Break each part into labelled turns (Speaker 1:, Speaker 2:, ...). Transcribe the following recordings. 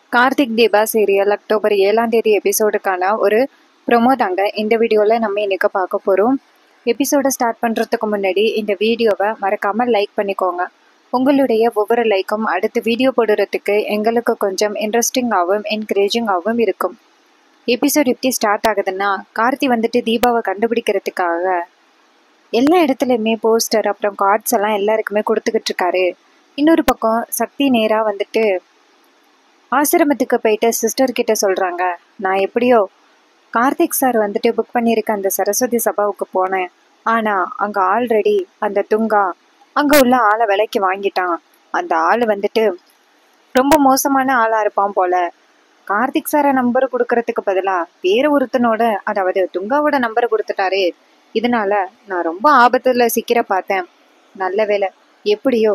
Speaker 1: Karthik Deepa serial October 7ஆம் தேதி எபிசோடுக்கான ஒரு ப்ரொமோ தாங்க இந்த வீடியோவில் நம்ம இன்னைக்கு பார்க்க போகிறோம். எபிசோடை ஸ்டார்ட் பண்ணுறதுக்கு முன்னாடி இந்த வீடியோவை மறக்காமல் லைக் பண்ணிக்கோங்க. உங்களுடைய ஒவ்வொரு லைக்கும் அடுத்து வீடியோ போடுறதுக்கு எங்களுக்கு கொஞ்சம் இன்ட்ரெஸ்டிங்காகவும் என்கரேஜிங்காகவும் இருக்கும். எபிசோட் எப்படி ஸ்டார்ட் ஆகுதுன்னா, கார்த்தி வந்துட்டு தீபாவை கண்டுபிடிக்கிறதுக்காக எல்லா இடத்துலையுமே போஸ்டர் அப்புறம் கார்ட்ஸ் எல்லாம் எல்லாருக்குமே கொடுத்துக்கிட்டு இருக்காரு. இன்னொரு பக்கம் சக்தி நேராக வந்துட்டு ஆசிரமத்துக்கு போயிட்டு சிஸ்டர் கிட்ட சொல்கிறாங்க, நான் எப்படியோ கார்த்திக் சார் வந்துட்டு புக் பண்ணியிருக்க அந்த சரஸ்வதி சபாவுக்கு போனேன். ஆனால் அங்கே ஆல்ரெடி அந்த துங்கா அங்கே உள்ள ஆளை விலைக்கு வாங்கிட்டான். அந்த ஆள் வந்துட்டு ரொம்ப மோசமான ஆளாக இருப்பான் போல. கார்த்திக் சாரை நம்பர் கொடுக்கறதுக்கு பதிலாக வேறு ஒருத்தனோட அதாவது துங்காவோட நம்பரை கொடுத்துட்டாரு. இதனால நான் ரொம்ப ஆபத்தில் சிக்கிற பார்த்தேன். நல்ல வேலை எப்படியோ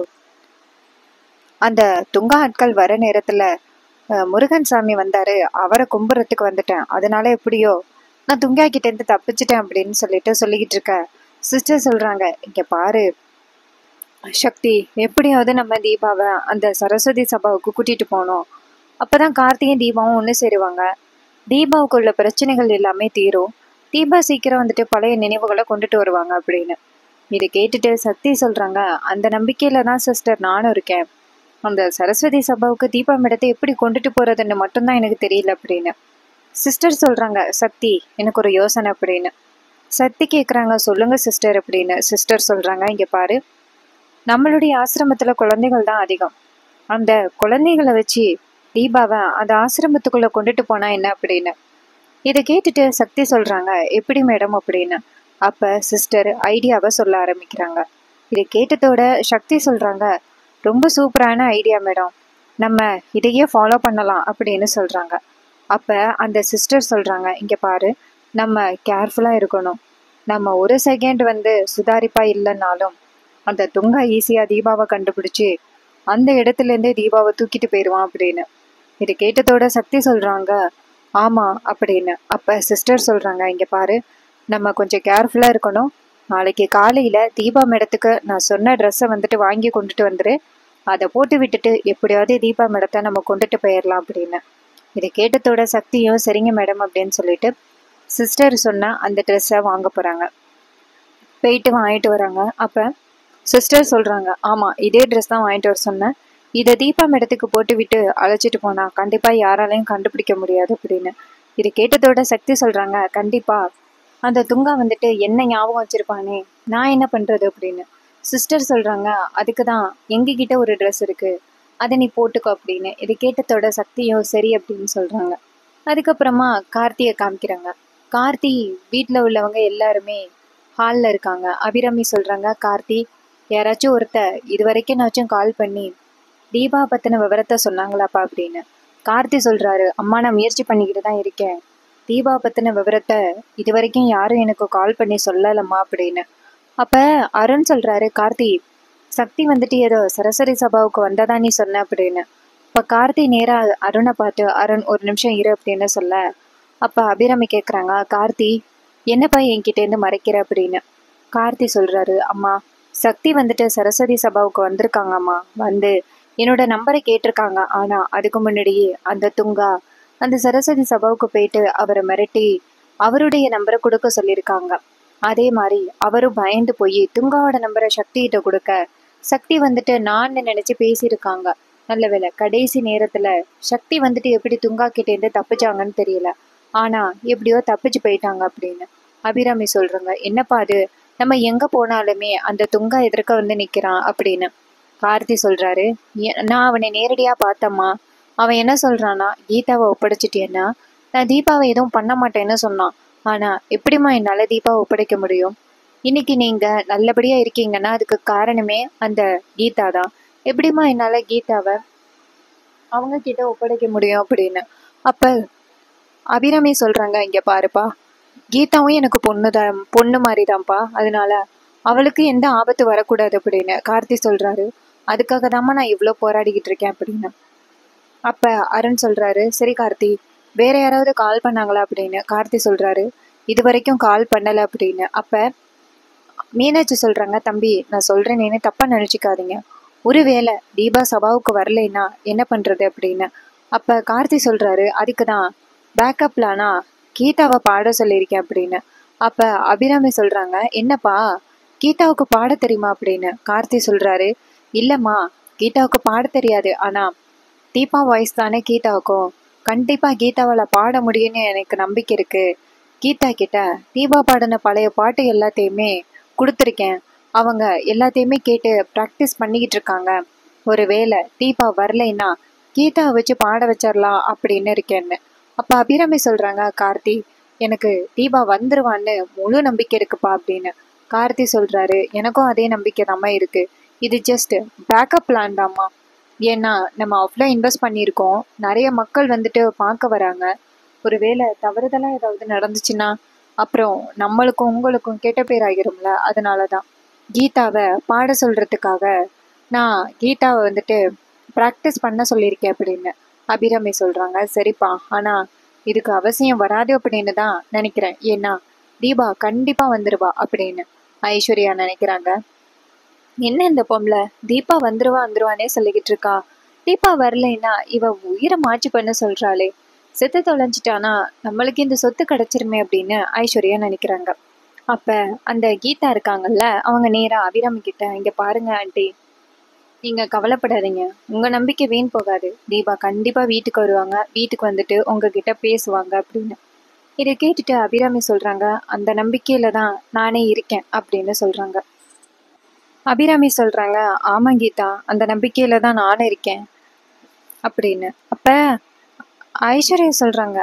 Speaker 1: அந்த துங்கா ஆட்கள் வர நேரத்தில் முருகன் சாமி வந்தாரு, அவரை கும்பிட்றதுக்கு வந்துட்டேன். அதனால எப்படியோ நான் துங்கா கிட்டேருந்து தப்பிச்சிட்டேன் அப்படின்னு சொல்லிக்கிட்டு இருக்க சிஸ்டர் சொல்றாங்க, இங்க பாரு சக்தி, எப்படியாவது நம்ம தீபாவை அந்த சரஸ்வதி சபாவுக்கு கூட்டிட்டு போனோம். அப்பதான் கார்த்தியும் தீபாவும் ஒன்று சேருவாங்க. தீபாவுக்குள்ள பிரச்சனைகள் எல்லாமே தீரும். தீபா சீக்கிரம் வந்துட்டு பழைய நினைவுகளை கொண்டுட்டு வருவாங்க அப்படின்னு. இதை கேட்டுட்டு சக்தி சொல்றாங்க, அந்த நம்பிக்கையில தான் சிஸ்டர் நானும் இருக்கேன். அந்த சரஸ்வதி சபாவுக்கு தீபா மேடத்தை எப்படி கொண்டுட்டு போறதுன்னு மட்டும்தான் எனக்கு தெரியல அப்படின்னு. சிஸ்டர் சொல்றாங்க, சக்தி எனக்கு ஒரு யோசனை அப்படின்னு. சக்தி கேட்குறாங்க, சொல்லுங்க சிஸ்டர் அப்படின்னு. சிஸ்டர் சொல்றாங்க, இங்க பாரு, நம்மளுடைய ஆசிரமத்துல குழந்தைகள் தான் அதிகம். அந்த குழந்தைகளை வச்சு தீபாவை அந்த ஆசிரமத்துக்குள்ள கொண்டுட்டு போனா என்ன அப்படின்னு. இதை கேட்டுட்டு சக்தி சொல்றாங்க, எப்படி மேடம் அப்படின்னு. அப்ப சிஸ்டர் ஐடியாவை சொல்ல ஆரம்பிக்கிறாங்க. இதை கேட்டதோட சக்தி சொல்றாங்க, ரொம்ப சூப்பரான ஐடியா மேடம், நம்ம இதையே ஃபாலோ பண்ணலாம் அப்படின்னு சொல்கிறாங்க. அப்போ அந்த சிஸ்டர் சொல்கிறாங்க, இங்கே பாரு, நம்ம கேர்ஃபுல்லாக இருக்கணும். நம்ம ஒரு செகண்ட் சுதாரிப்பாக இல்லைன்னாலும் அந்த துங்கா ஈஸியாக தீபாவை கண்டுபிடிச்சி அந்த இடத்துலேருந்தே தீபாவை தூக்கிட்டு போயிடுவான் அப்படின்னு. இது கேட்டதோட சக்தி சொல்கிறாங்க, ஆமாம் அப்படின்னு. அப்போ சிஸ்டர் சொல்கிறாங்க, இங்கே பாரு, நம்ம கொஞ்சம் கேர்ஃபுல்லாக இருக்கணும். நாளைக்கு காலையில் தீபா மேடத்துக்கு நான் சொன்ன ட்ரெஸ்ஸை வாங்கி கொண்டுட்டு வந்துரு. அதை போட்டு விட்டுட்டு எப்படியாவது தீபா மேடத்தை நம்ம கொண்டுட்டு போயிடலாம் அப்படின்னு. இதை கேட்டதோட சக்தியும் சரிங்க மேடம் அப்படின்னு சொல்லிட்டு சிஸ்டர் சொன்ன அந்த ட்ரெஸ்ஸை வாங்க போகிறாங்க. போயிட்டு வாங்கிட்டு வராங்க. அப்போ சிஸ்டர் சொல்கிறாங்க, ஆமாம் இதே ட்ரெஸ் தான் வாங்கிட்டு வர சொன்னேன். இதை தீபா மேடத்துக்கு போட்டு விட்டு அழைச்சிட்டு போனால் கண்டிப்பாக யாராலையும் கண்டுபிடிக்க முடியாது அப்படின்னு. இதை கேட்டதோட சக்தி சொல்கிறாங்க, கண்டிப்பாக அந்த துங்கா என்ன ஞாபகம் வச்சுருப்பானே, நான் என்ன பண்ணுறது அப்படின்னு. சிஸ்டர் சொல்கிறாங்க, அதுக்கு தான் எங்ககிட்ட ஒரு ட்ரெஸ் இருக்குது, அதை நீ போட்டுக்கோ அப்படின்னு. இதை கேட்டதோட சக்தியும் சரி அப்படின்னு சொல்கிறாங்க. அதுக்கப்புறமா கார்த்தியை காமிக்கிறாங்க. கார்த்தி வீட்டில் உள்ளவங்க எல்லாருமே ஹாலில் இருக்காங்க. அபிராமி சொல்கிறாங்க, கார்த்தி யாராச்சும் ஒருத்தர் இது வரைக்கும் கால் பண்ணி தீபா பற்றின விவரத்தை சொன்னாங்களாப்பா அப்படின்னு. கார்த்தி சொல்கிறாரு, அம்மா நான் முயற்சி பண்ணிக்கிட்டு தான் இருக்கேன். தீபா பற்றின விவரத்தை இது வரைக்கும் யாரும் எனக்கு கால் பண்ணி சொல்லலம்மா அப்படின்னு. அப்போ அருண் சொல்கிறாரு, கார்த்தி சக்தி ஏதோ சரஸ்வதி சபாவுக்கு வந்ததா நீ சொன்ன அப்படின்னு. இப்போ கார்த்தி நேராக அருணை பார்த்து, அருண் ஒரு நிமிஷம் இரு அப்படின்னு சொல்ல, அப்போ அபிராமி கேட்குறாங்க, கார்த்தி என்னப்பா என்கிட்டேருந்து மறைக்கிற அப்படின்னு. கார்த்தி சொல்கிறாரு, அம்மா சக்தி சரஸ்வதி சபாவுக்கு வந்திருக்காங்கம்மா. என்னோட நம்பரை கேட்டிருக்காங்க. ஆனால் அதுக்கு முன்னாடியே அந்த துங்கா அந்த சரஸ்வதி சபாவுக்கு போயிட்டு அவரை மிரட்டி அவருடைய நம்பரை கொடுக்க சொல்லியிருக்காங்க. அதே மாதிரி அவரும் பயந்து போய் துங்காவோட நம்பரை சக்திகிட்ட கொடுக்க சக்தி நான் நினைச்சு பேசியிருக்காங்க. நல்ல வேலை கடைசி நேரத்துல சக்தி எப்படி துங்கா கிட்டேருந்து தப்பிச்சாங்கன்னு தெரியல. ஆனா எப்படியோ தப்பிச்சு போயிட்டாங்க அப்படின்னு அபிராமி சொல்றாங்க. என்னப்பா அது, நம்ம எங்க போனாலுமே அந்த துங்கா எதிர்க்க நிக்கிறான் அப்படின்னு. கார்த்தி சொல்றாரு, நான் அவனை நேரடியா பார்த்தம்மா. அவன் என்ன சொல்றான்னா, கீதாவை ஒப்படைச்சிட்டேன்னா நான் தீபாவை எதுவும் பண்ண மாட்டேன்னு சொன்னான். ஆனா எப்படிம்மா என்னால தீபாவை ஒப்படைக்க முடியும்? இன்னைக்கு நீங்க நல்லபடியா இருக்கீங்கன்னா அதுக்கு காரணமே அந்த கீதா தான். எப்படிம்மா என்னால கீதாவை அவங்க கிட்ட ஒப்படைக்க முடியும் அப்படின்னு. அப்ப அபிராமி சொல்றாங்க, இங்க பாருப்பா, கீதாவும் எனக்கு பொண்ணு மாதிரிதான்ப்பா. அதனால அவளுக்கு எந்த ஆபத்து வரக்கூடாது அப்படின்னு கார்த்தி சொல்றாரு. அதுக்காக தாம்மா நான் இவ்வளோ போராடிக்கிட்டு இருக்கேன் அப்படின்னு. அப்ப அருண் சொல்றாரு, சரி கார்த்தி, வேற யாராவது கால் பண்ணாங்களா அப்படின்னு. கார்த்தி சொல்றாரு, இது வரைக்கும் கால் பண்ணல அப்படின்னு. அப்ப மீனாட்சி சொல்றாங்க, தம்பி நான் சொல்றேன்னு தப்பா நினைச்சுக்காதீங்க. ஒருவேளை தீபா சபாவுக்கு வரலைன்னா என்ன பண்றது அப்படின்னு. அப்ப கார்த்தி சொல்றாரு, அதுக்கு தான் பேக்கப் பிளானா கீதாவை பாட சொல்லியிருக்கேன் அப்படின்னு. அப்ப அபிராமி சொல்றாங்க, என்னப்பா கீதாவுக்கு பாட தெரியுமா அப்படின்னு. கார்த்தி சொல்றாரு, இல்லம்மா, கீதாவுக்கு பாட தெரியாது, ஆனா தீபா வாய்ஸ் தானே கீதாவுக்கும், கண்டிப்பா கீதாவால பாட முடியும்னு எனக்கு நம்பிக்கை இருக்கு. கீதா கிட்ட தீபா பாடின பழைய பாட்டு எல்லாத்தையுமே கொடுத்துருக்கேன். அவங்க எல்லாத்தையுமே கேட்டு ப்ராக்டிஸ் பண்ணிக்கிட்டு இருக்காங்க. ஒருவேளை தீபா வரலைன்னா கீதாவை வச்சு பாட வச்சிடலாம் அப்படின்னு இருக்கேன்னு. அப்ப அபிராமி சொல்றாங்க, கார்த்தி, எனக்கு தீபா வந்துருவான்னு முழு நம்பிக்கை இருக்குப்பா அப்படின்னு. கார்த்தி சொல்றாரு, எனக்கும் அதே நம்பிக்கை தாம்மா இருக்கு. இது ஜஸ்ட் பேக்கப் பிளான் தாம்மா. ஏன்னா நம்ம அவ்வளோ இன்வெஸ்ட் பண்ணியிருக்கோம், நிறைய மக்கள் வந்துட்டு பார்க்க வராங்க. ஒருவேளை தவறுதலா ஏதாவது நடந்துச்சுன்னா அப்புறம் நம்மளுக்கும் உங்களுக்கும் கெட்ட பேர் ஆகிரும்ல. அதனாலதான் கீதாவை பாட சொல்றதுக்காக நான் கீதாவை வந்துட்டு ப்ராக்டிஸ் பண்ண சொல்லியிருக்கேன் அப்படின்னு அபிராமி சொல்றாங்க. சரிப்பா, ஆனா இதுக்கு அவசியம் வராது அப்படின்னு தான் நினைக்கிறேன். ஏன்னா தீபா கண்டிப்பா வந்துருவா அப்படின்னு ஐஸ்வர்யா நினைக்கிறாங்க. என்ன இந்த பொம்பளை தீபா வந்துருவானே சொல்லிக்கிட்டு இருக்கா. தீபா வரலைன்னா இவ உயிரை மாற்றி பண்ண சொல்றாளே. செத்து தொலைஞ்சிட்டானா நம்மளுக்கு இந்த சொத்து கிடைச்சிருமே அப்படின்னு ஐஸ்வர்யா நினைக்கிறாங்க. அப்ப அந்த கீதா இருக்காங்கல்ல, அவங்க நேரா அபிராமி கிட்ட, இங்க பாருங்க ஆண்டி, நீங்க கவலைப்படாதீங்க, உங்க நம்பிக்கை வீண் போகாது. தீபா கண்டிப்பா வீட்டுக்கு வருவாங்க, வீட்டுக்கு வந்துட்டு உங்ககிட்ட பேசுவாங்க அப்படின்னு. இதை கேட்டுட்டு அபிராமி சொல்றாங்க, அந்த நம்பிக்கையில தான் நானே இருக்கேன் அப்படின்னு சொல்றாங்க. அபிராமி சொல்றாங்க, ஆமா கீதா, அந்த நம்பிக்கையில தான் நானும் இருக்கேன் அப்படின்னு. அப்ப ஐஸ்வர்யா சொல்றாங்க,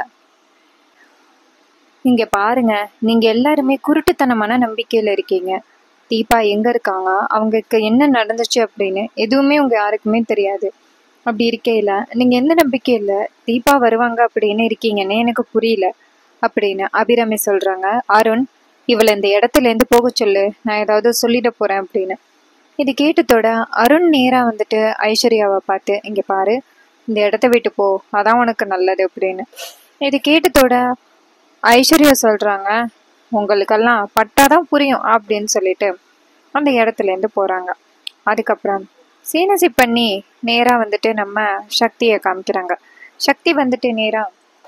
Speaker 1: இங்க பாருங்க, நீங்க எல்லாருமே குருட்டுத்தனமான நம்பிக்கையில இருக்கீங்க. தீபா எங்க இருக்காங்க, அவங்களுக்கு என்ன நடந்துச்சு அப்படின்னு எதுவுமே உங்க யாருக்குமே தெரியாது. அப்படி இருக்கையில நீங்க எந்த நம்பிக்கையில தீபா வருவாங்க அப்படின்னு இருக்கீங்கன்னு எனக்கு புரியல அப்படின்னு அபிராமி சொல்றாங்க. அருண், இவளை இந்த இடத்துல இருந்து போக சொல்லு, நான் ஏதாவது சொல்லிட போறேன் அப்படின்னு. இது கேட்டதோட அருண் நேரா வந்துட்டு ஐஸ்வர்யாவை பார்த்து, இங்க பாரு, இந்த இடத்த விட்டு போ, அதான் உனக்கு நல்லது அப்படின்னு. இது கேட்டதோட ஐஸ்வர்யா சொல்றாங்க, உங்களுக்கெல்லாம் பட்டாதான் புரியும் அப்படின்னு சொல்லிட்டு அந்த இடத்துல இருந்து போறாங்க. அதுக்கப்புறம் சீனசி பண்ணி நேரா வந்துட்டு நம்ம சக்தியை காமிக்கிறாங்க. சக்தி வந்துட்டு நேரா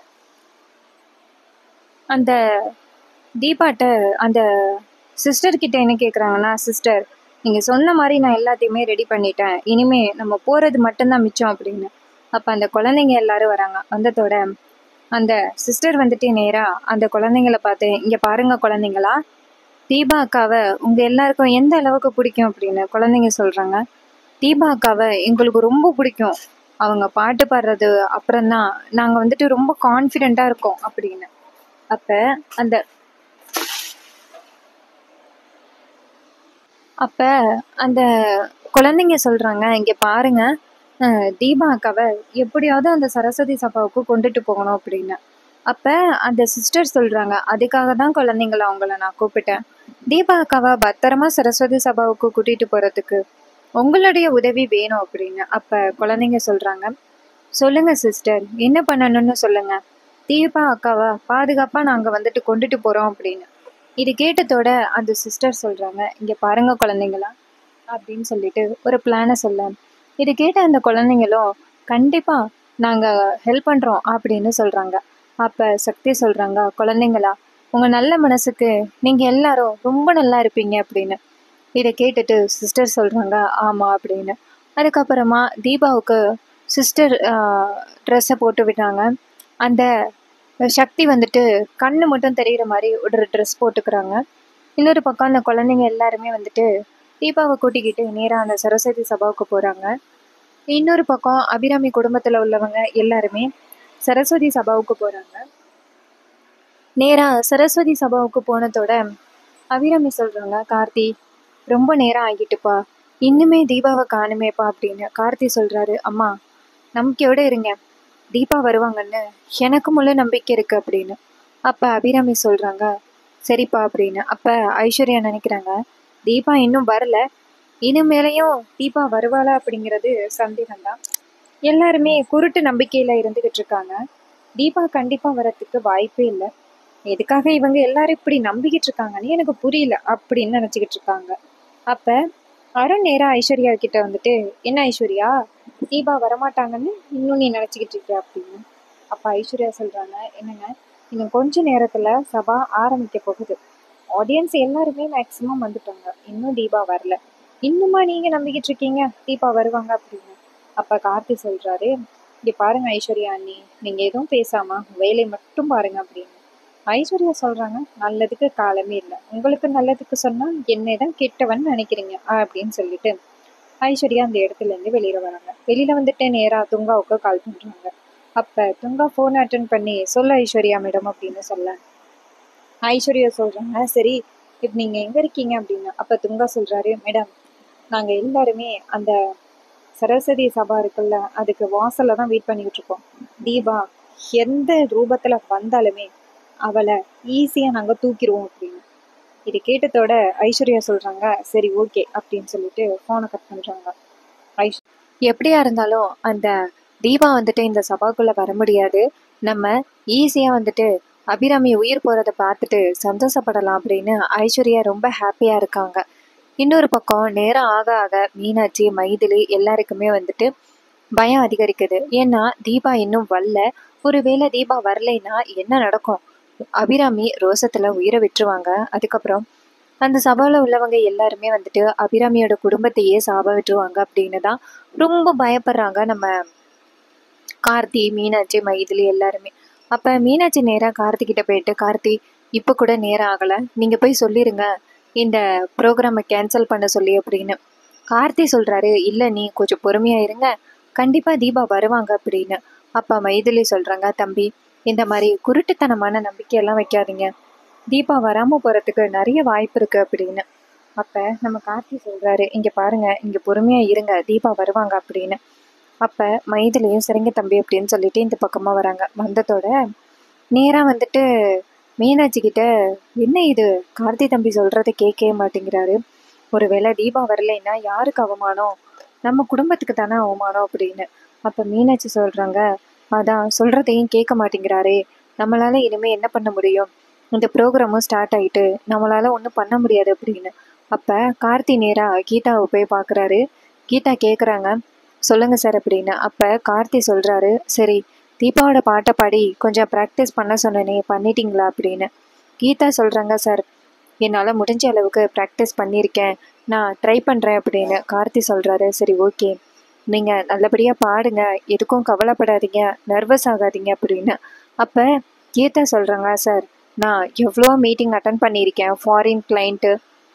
Speaker 1: அந்த தீபாட்ட அந்த சிஸ்டர் கிட்ட என்ன கேக்குறாங்கன்னா, சிஸ்டர், நீங்க சொன்ன மாதிரி நான் எல்லாத்தையுமே ரெடி பண்ணிட்டேன், இனிமே நம்ம போறது மட்டும்தான் மிச்சம் அப்படின்னு. அப்ப அந்த குழந்தைங்க எல்லாரும் வராங்க. வந்ததோட அந்த சிஸ்டர் வந்துட்டு நேரா அந்த குழந்தைங்கள பார்த்து, இங்க பாருங்க குழந்தைங்களா, தீபா அக்காவை உங்க எல்லாருக்கும் எந்த அளவுக்கு பிடிக்கும் அப்படின்னு குழந்தைங்க சொல்றாங்க. தீபா அக்காவை எங்களுக்கு ரொம்ப பிடிக்கும், அவங்க பாட்டு பாடுறது அப்புறம்தான் நாங்க வந்துட்டு ரொம்ப கான்ஃபிடென்ட்டா இருக்கோம் அப்படின்னு. அப்ப அந்த அப்ப அந்த குழந்தைங்க சொல்றாங்க, இங்க பாருங்க, தீபா அக்காவை எப்படியாவது அந்த சரஸ்வதி சபாவுக்கு கொண்டுட்டு போகணும் அப்படின்னு. அப்ப அந்த சிஸ்டர் சொல்றாங்க, அதுக்காக தான் குழந்தைங்கள அவங்கள நான் கூப்பிட்டேன். தீபா அக்காவை பத்திரமா சரஸ்வதி சபாவுக்கு கூட்டிட்டு போறதுக்கு உங்களுடைய உதவி வேணும் அப்படின்னு. அப்ப குழந்தைங்க சொல்றாங்க, சொல்லுங்க சிஸ்டர், என்ன பண்ணணும்னு சொல்லுங்க, தீபா அக்காவை பாதுகாப்பா நாங்க வந்துட்டு கொண்டுட்டு போறோம் அப்படின்னு. இது கேட்டதோட அந்த சிஸ்டர் சொல்றாங்க, இங்க பாருங்க குழந்தைங்களா அப்படின்னு சொல்லிட்டு ஒரு பிளானை சொல்ல. இது கேட்ட அந்த குழந்தைங்களும் கண்டிப்பா நாங்க ஹெல்ப் பண்றோம் அப்படின்னு சொல்றாங்க. அப்ப சக்தி சொல்றாங்க, குழந்தைங்களா, உங்க நல்ல மனசுக்கு நீங்க எல்லாரும் ரொம்ப நல்லா இருப்பீங்க அப்படின்னு. இதை கேட்டுட்டு சிஸ்டர் சொல்றாங்க, ஆமா அப்படின்னு. அதுக்கப்புறமா தீபாவுக்கு சிஸ்டர் ட்ரெஸ்ஸை போட்டு விட்டாங்க. அந்த சக்தி வந்துட்டு கண்ணு மட்டும் தெரிகிற மாதிரி ஒரு ட்ரெஸ் போட்டுக்கிறாங்க. இன்னொரு பக்கம் அந்த குழந்தைங்க எல்லாருமே வந்துட்டு தீபாவை கூட்டிக்கிட்டு நேராக அந்த சரஸ்வதி சபாவுக்கு போகிறாங்க. இன்னொரு பக்கம் அபிராமி குடும்பத்தில் உள்ளவங்க எல்லாருமே சரஸ்வதி சபாவுக்கு போகிறாங்க. நேராக சரஸ்வதி சபாவுக்கு போனதோட அபிராமி சொல்கிறாங்க, கார்த்தி, ரொம்ப நேரம் ஆகிட்டுப்பா, இன்னுமே தீபாவை காணுமேப்பா அப்படின்னு. கார்த்தி சொல்கிறாரு, அம்மா நம்பிக்கையோடு இருங்க, தீபா வருவாங்கன்னு எனக்கு முழு நம்பிக்கை இருக்கு அப்படின்னு. அப்ப அபிராமி சொல்றாங்க, சரிப்பா அப்படின்னு. அப்ப ஐஸ்வர்யா நினைக்கிறாங்க, தீபா இன்னும் வரல, இனிமேலையும் தீபா வருவாளா அப்படிங்கிறது சந்தேகம்தான். எல்லாருமே குருட்டு நம்பிக்கையில இருந்துகிட்டு இருக்காங்க. தீபா கண்டிப்பா வரத்துக்கு வாய்ப்பே இல்லை. எதுக்காக இவங்க எல்லாரும் இப்படி நம்பிக்கிட்டு இருக்காங்கன்னு எனக்கு புரியல அப்படின்னு நினைச்சுக்கிட்டு இருக்காங்க. அப்ப அருண் நேரா ஐஸ்வர்யா கிட்ட வந்துட்டு, என்ன ஐஸ்வர்யா, தீபா வரமாட்டாங்கன்னு இன்னும் நீ நினச்சிக்கிட்டு இருக்க அப்படின்னு. அப்போ ஐஸ்வர்யா சொல்கிறாங்க, என்னங்க இன்னும் கொஞ்ச நேரத்தில் சபா ஆரம்பிக்க போகுது. ஆடியன்ஸ் எல்லாருமே மேக்ஸிமம் வந்துட்டாங்க, இன்னும் தீபா வரல. இன்னுமா நீங்கள் நம்பிக்கிட்டு இருக்கீங்க தீபா வருவாங்க அப்படின்னு. அப்போ கார்த்தி சொல்கிறாரு, இங்கே பாருங்க ஐஸ்வர்யா அண்ணி, நீங்கள் எதுவும் பேசாமல் வேலையை மட்டும் பாருங்க அப்படின்னு. ஐஸ்வர்யா சொல்கிறாங்க, நல்லதுக்கு காலமே இல்லை, உங்களுக்கு நல்லதுக்கு சொன்னால் என்னை தான் கெட்டவன் நினைக்கிறீங்க அப்படின்னு சொல்லிட்டு ஐஸ்வர்யா அந்த இடத்துல இருந்து வெளியில வராங்க. வெளியில வந்துட்டு நேரா துங்காவுக்கு கால் பண்றாங்க. அப்ப துங்கா போன் அட்டன் பண்ணி, சொல்ல ஐஸ்வர்யா மேடம் அப்படின்னு சொல்ல, ஐஸ்வர்யா சொல்றாங்க, சரி இப்ப நீங்க எங்க இருக்கீங்க அப்படின்னு. அப்ப துங்கா சொல்றாரு, மேடம் நாங்க எல்லாருமே அந்த சரஸ்வதி சபா இருக்குல்ல, அதுக்கு வாசல்ல தான் வெயிட் பண்ணிக்கிட்டு இருக்கோம். தீபா எந்த ரூபத்துல வந்தாலுமே அவளை ஈஸியா நாங்க தூக்கிடுவோம் அப்படின்னு. இது கேட்டதோட ஐஸ்வர்யா சொல்றாங்க, சரி ஓகே அப்படின்னு சொல்லிட்டு போனை கட் பண்றாங்க. எப்படியா இருந்தாலும் அந்த தீபா வந்துட்டு இந்த சபாக்குள்ள வர முடியாது, நம்ம ஈஸியா வந்துட்டு அபிராமி உயிர் போறதை பார்த்துட்டு சந்தோஷப்படலாம் அப்படின்னு ஐஸ்வர்யா ரொம்ப ஹாப்பியா இருக்காங்க. இன்னொரு பக்கம் நேரம் ஆக ஆக மீனாட்சி மைதிலி எல்லாருக்குமே வந்துட்டு பயம் அதிகரிக்குது. ஏன்னா தீபா இன்னும் வரல. ஒருவேளை தீபா வரலைன்னா என்ன நடக்கும்? அபிராமி ரோசத்துல உயிரை விட்டுருவாங்க. அதுக்கப்புறம் அந்த சபால உள்ளவங்க எல்லாருமே வந்துட்டு அபிராமியோட குடும்பத்தையே சாப விட்டுருவாங்க அப்படின்னு தான் ரொம்ப பயப்படுறாங்க நம்ம கார்த்தி, மீனாட்சி, மைதிலி எல்லாருமே. அப்ப மீனாட்சி நேரா கார்த்தி கிட்ட போயிட்டு, கார்த்தி இப்ப கூட நேரம் ஆகல, நீங்க போய் சொல்லிருங்க இந்த ப்ரோக்ராமை கேன்சல் பண்ண சொல்லி அப்படின்னு. கார்த்தி சொல்றாரு, இல்ல நீ கொஞ்சம் பொறுமையா இருங்க, கண்டிப்பா தீபா வருவாங்க அப்படின்னு. அப்ப மைதிலி சொல்றாங்க, தம்பி இந்த மாதிரி குருட்டுத்தனமான நம்பிக்கையெல்லாம் வைக்காதீங்க, தீபா வராம போறதுக்கு நிறைய வாய்ப்பு இருக்கு அப்படின்னு. அப்ப நம்ம கார்த்தி சொல்றாரு, இங்க பாருங்க, இங்க பொறுமையா இருங்க, தீபா வருவாங்க அப்படின்னு. அப்ப மைதிலையும் சரிங்க தம்பி அப்படின்னு சொல்லிட்டு இந்த பக்கமா வராங்க. வந்ததோட நேரா வந்துட்டு மீனாட்சி கிட்ட, என்ன இது கார்த்தி தம்பி சொல்றதை கேட்கவே மாட்டேங்கிறாரு, ஒருவேளை தீபா வரலைன்னா யாருக்கு அவமானம்? நம்ம குடும்பத்துக்கு தானே அவமானம் அப்படின்னு. அப்ப மீனாட்சி சொல்றாங்க, அதான் சொல்றதையும் கேட்க மாட்டேங்கிறாரே, நம்மளால இனிமே என்ன பண்ண முடியும்? இந்த ப்ரோக்ராமும் ஸ்டார்ட் ஆயிட்டு நம்மளால ஒன்றும் பண்ண முடியாது அப்படின்னு. அப்ப கார்த்தி நேரா கீதாவை போய் பார்க்குறாரு. கீதா கேட்குறாங்க, சொல்லுங்க சார் அப்படின்னு. அப்ப கார்த்தி சொல்றாரு, சரி தீபாவோட பாட்டை பாடி கொஞ்சம் ப்ராக்டிஸ் பண்ண சொன்னனே, பண்ணிட்டீங்களா அப்படின்னு. கீதா சொல்றாங்க, சார் என்னால் முடிஞ்ச அளவுக்கு ப்ராக்டிஸ் பண்ணியிருக்கேன், நான் ட்ரை பண்ணுறேன் அப்படின்னு. கார்த்தி சொல்றாரு, சரி ஓகே, நீங்கள் நல்லபடியாக பாடுங்க, எதுக்கும் கவலைப்படாதீங்க, நர்வஸ் ஆகாதீங்க அப்படின்னு. அப்போ கீதா சொல்கிறாங்க, சார் நான் எவ்வளோ மீட்டிங் அட்டன் பண்ணியிருக்கேன், ஃபாரின் கிளைண்ட்டு,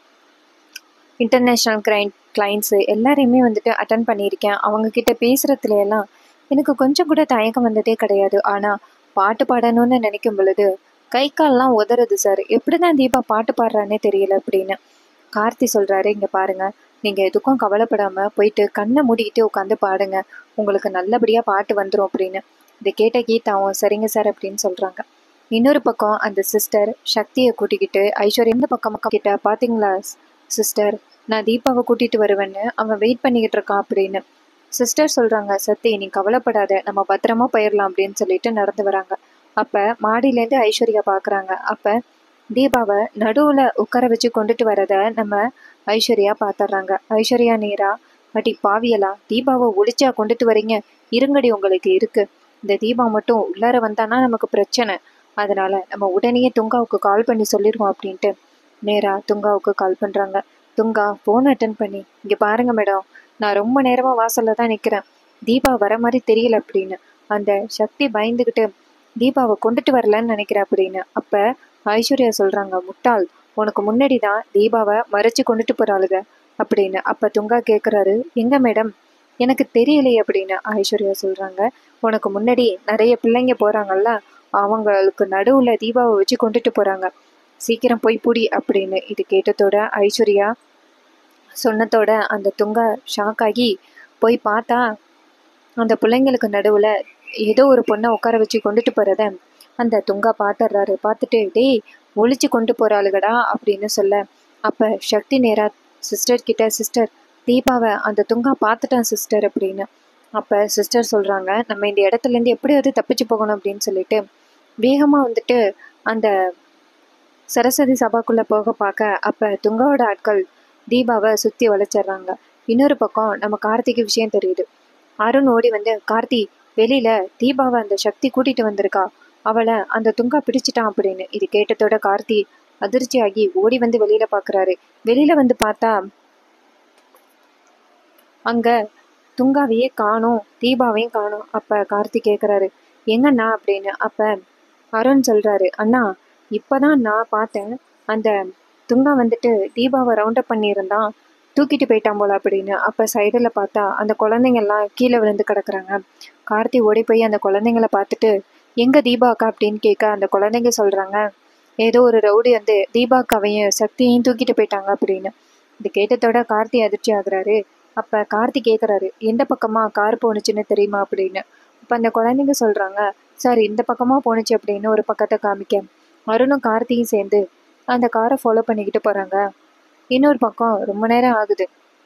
Speaker 1: இன்டர்நேஷ்னல் கிளைண்ட்ஸு எல்லாரையுமே வந்துட்டு அட்டன் பண்ணியிருக்கேன், அவங்கக்கிட்ட பேசுகிறதுல எல்லாம் எனக்கு கொஞ்சம் கூட தயக்கம் வந்ததே கிடையாது. ஆனால் பாட்டு பாடணும்னு நினைக்கும் பொழுது கை கால்லாம் உதறது சார், எப்படி தான் தீபா பாட்டு பாடுறானே தெரியல அப்படின்னு. கார்த்தி சொல்கிறாரு, இங்கே பாருங்கள், நீங்கள் எதுக்கும் கவலைப்படாமல் போயிட்டு கண்ணை மூடிக்கிட்டு உட்காந்து பாடுங்க, உங்களுக்கு நல்லபடியாக பாட்டு வந்துடும் அப்படின்னு. இதை கேட்ட கீதாவும் சரிங்க சார் அப்படின்னு சொல்கிறாங்க. இன்னொரு பக்கம் அந்த சிஸ்டர் சக்தியை கூட்டிக்கிட்டு ஐஸ்வர்யா இந்த பக்கம் கிட்ட, பார்த்தீங்களா சிஸ்டர், நான் தீபாவை கூட்டிகிட்டு வருவேன்னு அவன் வெயிட் பண்ணிக்கிட்டு இருக்கான் அப்படின்னு. சிஸ்டர் சொல்கிறாங்க, சத்தி நீ கவலைப்படாத, நம்ம பத்திரமா போயிடலாம் அப்படின்னு சொல்லிட்டு நடந்து வராங்க. அப்போ மாடியிலேருந்து ஐஸ்வர்யா பார்க்குறாங்க. அப்போ தீபாவை நடுவில் உட்கார வச்சு கொண்டுட்டு வரதை நம்ம ஐஸ்வர்யா பார்த்துட்றாங்க. ஐஸ்வர்யா நேரா, பட்டி பாவியலா, தீபாவை ஒளிச்சா கொண்டுட்டு வரீங்க, இருங்கடி உங்களுக்கு இருக்கு, இந்த தீபா மட்டும் உள்ளார வந்தானா நமக்கு பிரச்சனை, அதனால நம்ம உடனே துங்காவுக்கு கால் பண்ணி சொல்லிடுவோம் அப்படின்ட்டு நேரா துங்காவுக்கு கால் பண்ணுறாங்க. துங்கா ஃபோன் அட்டன் பண்ணி, இங்கே பாருங்க மேடம், நான் ரொம்ப நேரமாக வாசலில் தான் நிற்கிறேன், தீபா வர மாதிரி தெரியல அப்படின்னு. அந்த சக்தி பயந்துக்கிட்டு தீபாவை கொண்டுட்டு வரலன்னு நினைக்கிறேன் அப்படின்னு. அப்போ ஐஸ்வர்யா சொல்கிறாங்க, முட்டாள், உனக்கு முன்னாடி தான் தீபாவை மறைச்சி கொண்டுட்டு போகிறாளுங்க அப்படின்னு. அப்போ துங்கா கேட்குறாரு, எங்க மேடம் எனக்கு தெரியலையே அப்படின்னு. ஐஸ்வர்யா சொல்கிறாங்க, உனக்கு முன்னாடி நிறைய பிள்ளைங்க போகிறாங்கல்ல, அவங்களுக்கு நடுவில் தீபாவை வச்சு கொண்டுட்டு போகிறாங்க, சீக்கிரம் போய் புடி அப்படின்னு. இது கேட்டதோட ஐஸ்வர்யா சொன்னதோட அந்த துங்கா ஷாக் ஆகி போய் பார்த்தா அந்த பிள்ளைங்களுக்கு நடுவில் ஏதோ ஒரு பொண்ணை உட்கார வச்சு கொண்டுட்டு போகிறத அந்த துங்கா பார்த்துடுறாரு. பார்த்துட்டு, டேய் ஒழிச்சு கொண்டு போகிறாளுகடா அப்படின்னு சொல்ல, அப்போ சக்தி நேரா சிஸ்டர் கிட்ட, சிஸ்டர் தீபாவை அந்த துங்கா பார்த்துட்டான் சிஸ்டர் அப்படின்னு. அப்போ சிஸ்டர் சொல்கிறாங்க, நம்ம இந்த இடத்துலேருந்து எப்படியாவது தப்பிச்சு போகணும் அப்படின்னு சொல்லிட்டு வேகமாக வந்துட்டு அந்த சரஸ்வதி சபாக்குள்ளே போக பார்க்க, அப்போ துங்காவோட ஆட்கள் தீபாவை சுற்றி வளைச்சிட்றாங்க. இன்னொரு பக்கம் நம்ம கார்த்திக்கு விஷயம் தெரியுது. அருண் ஓடி வந்து, கார்த்தி வெளியில தீபாவை அந்த சக்தி கூட்டிட்டு வந்திருக்கா, அவளை அந்த துங்கா பிடிச்சிட்டான் அப்படின்னு. இது கேட்டதோட கார்த்தி அதிர்ச்சியாகி ஓடி வந்து வெளியில பாக்குறாரு. வெளியில வந்து பார்த்தா அங்க துங்காவையே காணோம், தீபாவையும் காணோம். அப்ப கார்த்தி கேக்குறாரு, எங்கண்ணா அப்படின்னு. அப்ப அருண் சொல்றாரு, அண்ணா இப்பதான் நான் பார்த்தேன், அந்த துங்கா வந்துட்டு தீபாவை ரவுண்ட் அப் பண்ணியிருந்தான், தூக்கிட்டு போயிட்டான் போல அப்படின்னு. அப்ப சைடுல பார்த்தா அந்த குழந்தைங்க எல்லாம் கீழே விழுந்து கிடக்குறாங்க. கார்த்தி ஓடி போய் அந்த குழந்தைங்கள பார்த்துட்டு, எங்க தீபாக்கா அப்படின்னு கேட்க அந்த குழந்தைங்க சொல்றாங்க, ஏதோ ஒரு ரவுடி வந்து தீபாக்காவையும் சக்தியையும் தூக்கிட்டு போயிட்டாங்க அப்படின்னு. இது கேட்டதோட கார்த்தி அதிர்ச்சி ஆகுறாரு. அப்ப கார்த்தி கேக்குறாரு, எந்த பக்கமா கார் போனுச்சுன்னு தெரியுமா அப்படின்னு. அப்ப அந்த குழந்தைங்க சொல்றாங்க, சார் இந்த பக்கமா போனுச்சு அப்படின்னு ஒரு பக்கத்தை காமிக்க அருணும் கார்த்தியும் சேர்ந்து அந்த காரை ஃபாலோ பண்ணிக்கிட்டு போறாங்க. இன்னொரு பக்கம் ரொம்ப நேரம் ஆகுது,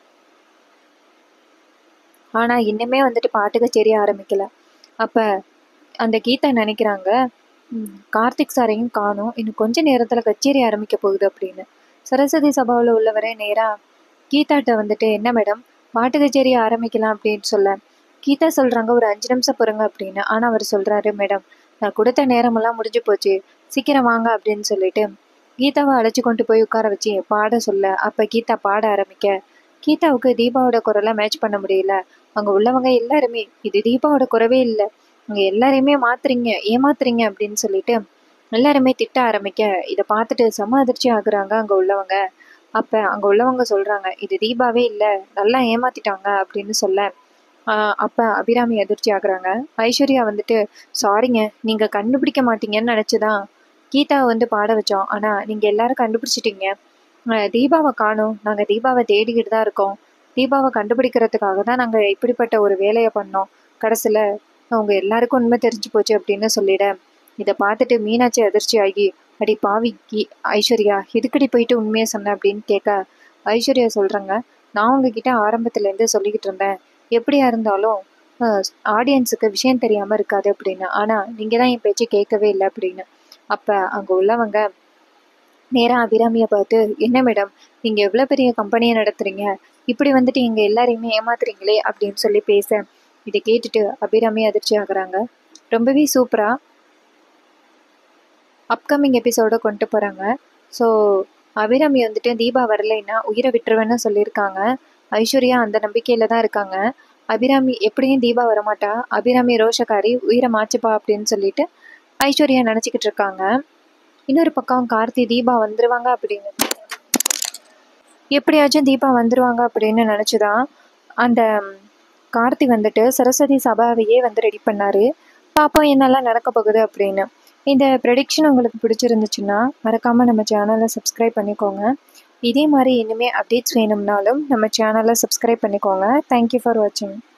Speaker 1: ஆனா இன்னுமே வந்துட்டு பாட்டு கச்சேரி ஆரம்பிக்கல. அப்ப அந்த கீதா நினைக்கிறாங்க, கார்த்திக் சாரையும் காணோம், இன்னும் கொஞ்ச நேரத்துல கச்சேரி ஆரம்பிக்க போகுது அப்படின்னு. சரஸ்வதி சபாவில் உள்ளவரே நேரா கீதாட்ட வந்துட்டு, என்ன மேடம் பாட்டு கச்சேரி ஆரம்பிக்கலாம் அப்படின்னு சொல்ல, கீதா சொல்றாங்க ஒரு 5 நிமிஷம் பொறுங்க அப்படின்னு. ஆனா அவர் சொல்றாரு, மேடம் நான் கொடுத்த நேரமெல்லாம் முடிஞ்சு போச்சு, சீக்கிரம் வாங்க அப்படின்னு சொல்லிட்டு கீதாவை அழைச்சு கொண்டு போய் உட்கார வச்சு பாட சொல்ல, அப்ப கீதா பாட ஆரம்பிக்க கீதாவுக்கு தீபாவோட குரலை மேட்ச் பண்ண முடியல. அங்க உள்ளவங்க எல்லாருமே, இது தீபாவோட குரவே இல்லை, அங்க எல்லாரையுமே மாத்துறீங்க ஏமாத்துறீங்க அப்படின்னு சொல்லிட்டு எல்லாருமே திட்ட ஆரம்பிக்க, இதை பார்த்துட்டு செம அதிர்ச்சி ஆகுறாங்க அங்க உள்ளவங்க. அப்ப அங்க உள்ளவங்க சொல்றாங்க, இது தீபாவே இல்ல, நல்லா ஏமாத்திட்டாங்க அப்படின்னு சொல்ல, அப்ப அபிராமி அதிர்ச்சி ஆகுறாங்க. ஐஸ்வர்யா வந்துட்டு, சாரிங்க, நீங்க கண்டுபிடிக்க மாட்டீங்கன்னு நினைச்சுதான் கீதாவை வந்து பாட வச்சோம், ஆனா நீங்க எல்லாரும் கண்டுபிடிச்சிட்டீங்க. தீபாவை காணோம், நாங்க தீபாவை தேடிக்கிட்டு தான் இருக்கோம், தீபாவை கண்டுபிடிக்கிறதுக்காக தான் நாங்க இப்படிப்பட்ட ஒரு வேலையை பண்ணோம், கடைசியில அவங்க எல்லாருக்கும் உண்மை தெரிஞ்சு போச்சு அப்படின்னு சொல்லிட, இதை பார்த்துட்டு மீனாட்சி அதிர்ச்சி ஆகி, அடி பாவி ஐஸ்வர்யா எதுக்கடி போயிட்டு உண்மையை சொன்னேன் அப்படின்னு கேட்க, ஐஸ்வர்யா சொல்றாங்க, நான் உங்ககிட்ட ஆரம்பத்துல இருந்து சொல்லிக்கிட்டு இருந்தேன், எப்படியா இருந்தாலும் ஆடியன்ஸுக்கு விஷயம் தெரியாம இருக்காது அப்படின்னு, ஆனா நீங்க தான் என் பேச்சு கேட்கவே இல்லை அப்படின்னு. அப்ப அங்க உள்ளவங்க நேரா அபிராமியை பார்த்து, என்ன மேடம் நீங்க எவ்வளவு பெரிய கம்பெனியை நடத்துறீங்க, இப்படி வந்துட்டு எங்க எல்லாரையுமே ஏமாத்துறீங்களே அப்படின்னு சொல்லி பேச, இதை கேட்டுட்டு அபிராமி அதிர்ச்சி ஆகுறாங்க. ரொம்பவே சூப்பரா அப்கமிங் எபிசோட கொண்டு போறாங்க. ஸோ அபிராமி வந்துட்டு தீபா வரலைன்னா உயிரை விட்டுருவேன்னு சொல்லியிருக்காங்க. ஐஸ்வர்யா அந்த நம்பிக்கையில தான் இருக்காங்க. அபிராமி எப்படியும் தீபா வரமாட்டா, அபிராமி ரோஷக்காரி உயிரை மாச்சுப்பா அப்படின்னு சொல்லிட்டு ஐஸ்வர்யா நினச்சிக்கிட்டு இருக்காங்க. இன்னொரு பக்கம் கார்த்தி தீபா வந்துருவாங்க அப்படின்னு, எப்படியாச்சும் தீபா வந்துருவாங்க அப்படின்னு நினச்சிதான் அந்த கார்த்தி வந்துட்டு சரஸ்வதி சபாவையே வந்து ரெடி பண்ணாரு. பாப்போம் என்னெல்லாம் நடக்க போகுது அப்படின்னு. இந்த ப்ரெடிக்ஷன் உங்களுக்கு பிடிச்சிருந்துச்சுன்னா மறக்காமல் நம்ம சேனலை சப்ஸ்கிரைப் பண்ணிக்கோங்க. இதே மாதிரி இனிமேல் அப்டேட்ஸ் வேணும்னாலும் நம்ம சேனலை சப்ஸ்கிரைப் பண்ணிக்கோங்க. தேங்க்யூ ஃபார் வாட்சிங்.